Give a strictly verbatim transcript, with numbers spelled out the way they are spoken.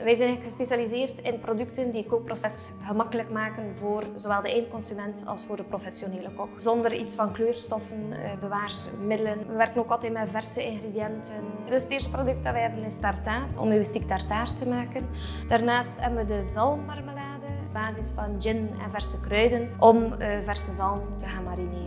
Wij zijn eigenlijk gespecialiseerd in producten die het kookproces gemakkelijk maken voor zowel de eindconsument als voor de professionele kok. Zonder iets van kleurstoffen, bewaarmiddelen. We werken ook altijd met verse ingrediënten. Dus het eerste product dat wij hebben is tartaat, om uw stick tartaar te maken. Daarnaast hebben we de zalmmarmelade, op basis van gin en verse kruiden, om verse zalm te gaan marineren.